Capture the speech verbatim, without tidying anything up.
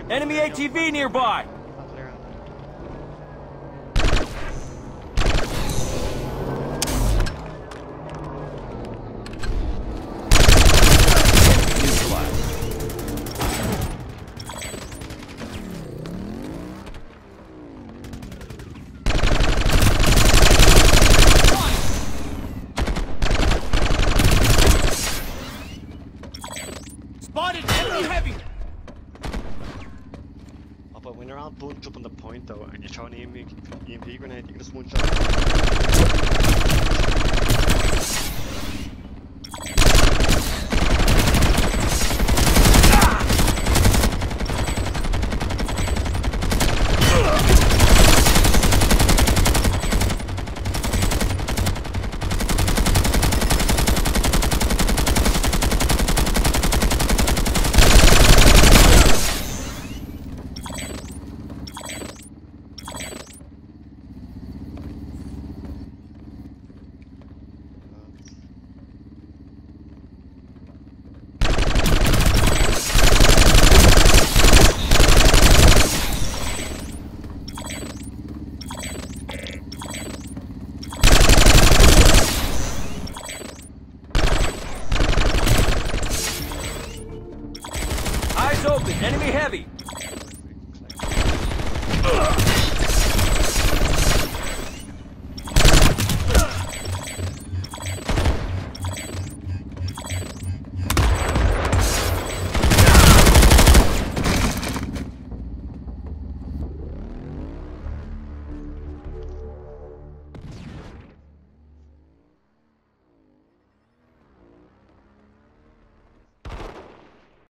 Enemy A T V nearby! I'll clear out. Neutralized. Spotted enemy heavy! Oh, but when you're all bunched up on the point though, and you throw an E M P, E M P grenade, you can just munch out. Eyes open, enemy heavy!